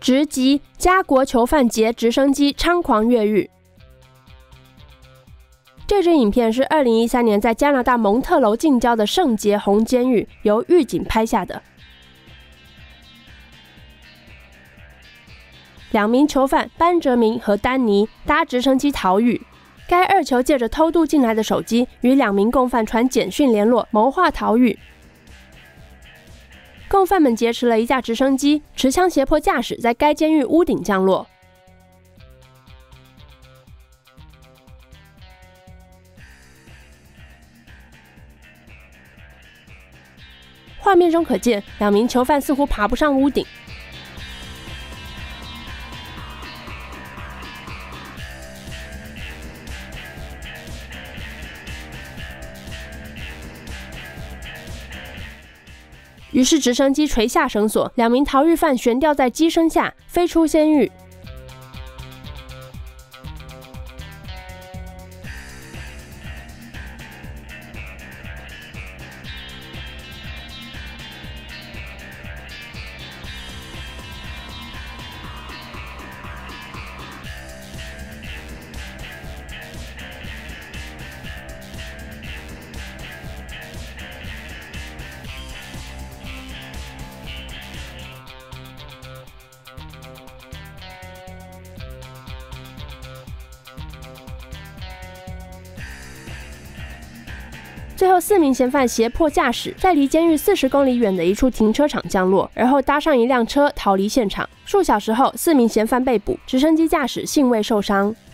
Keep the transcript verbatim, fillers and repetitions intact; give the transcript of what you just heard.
直击家国囚犯劫直升机猖狂越狱。这支影片是二零一三年在加拿大蒙特楼近郊的圣洁红监狱由狱警拍下的。两名囚犯班哲明和丹尼搭直升机逃狱，该二囚借着偷渡进来的手机与两名共犯传简讯联络，谋划逃狱。共犯们劫持了一架直升机，持枪胁迫驾驶在该监狱屋顶降落。画面中可见，两名囚犯似乎爬不上屋顶。于是直升机垂下绳索，两名逃狱犯悬吊在机身下，飞出监狱。最后，四名嫌犯胁迫驾驶在离监狱四十公里远的一处停车场降落，而后搭上一辆车逃离现场。数小时后，四名嫌犯被捕，直升机驾驶幸未受伤。